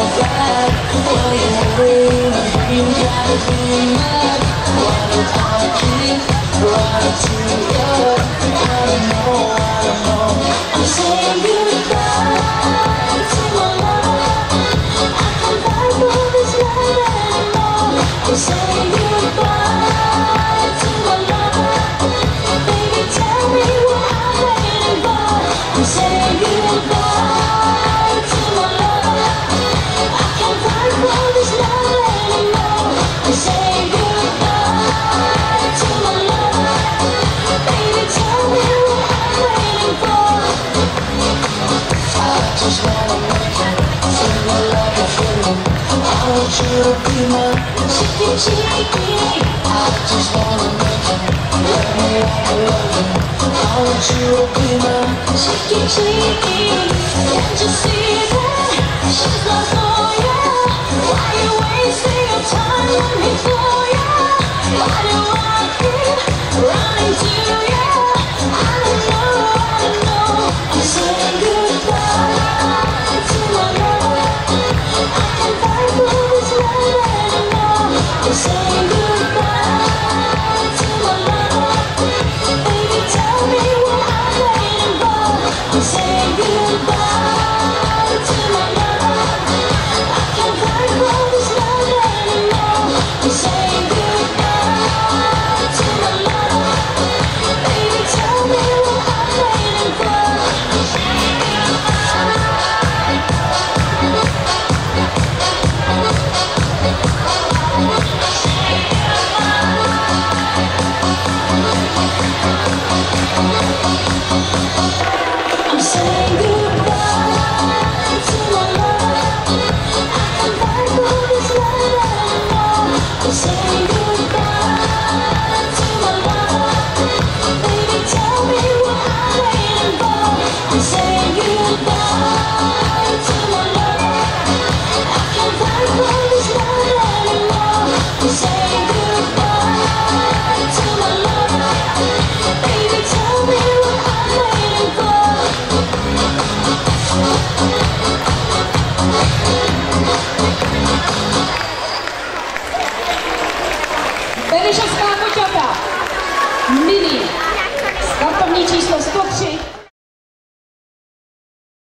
back. Will you dream? You gotta dream up. Why do I keep running to you? I don't know. I'm saying goodbye to my love. I can't fight for this love anymore. I'm saying goodbye to my love. Baby, tell me what I'm waiting for. I'm saying goodbye to my love. I can't fight for this love anymore. I'm saying goodbye to my love. Baby, tell me what I'm waiting for. I just wanna make it feel like a feeling. I want you to be mine, cheeky. I just wanna make it let me like I love you. I want you to be mine, cheeky. Can't you see that she's not for you? Why you wasting your time on me for you? Why do I keep running to you? I don't know. I'm saying goodbye to my love. I can't fight for this love anymore. I'm saying goodbye to my love. Baby, tell me what I'm waiting for. I'm saying goodbye to my love. I can't fight for this love anymore. I'm saying goodbye to my love. Baby, tell me what I'm waiting for. I'm saying goodbye to my love. I can't fight for this love anymore. I'm saying goodbye to my love. Baby, tell me what I'm waiting for. I'm saying goodbye to my love. I can't fight for this love anymore. I'm saying goodbye to my love. Baby, tell me what I'm waiting for. Benešovská koťata, mini, startovní číslo 103.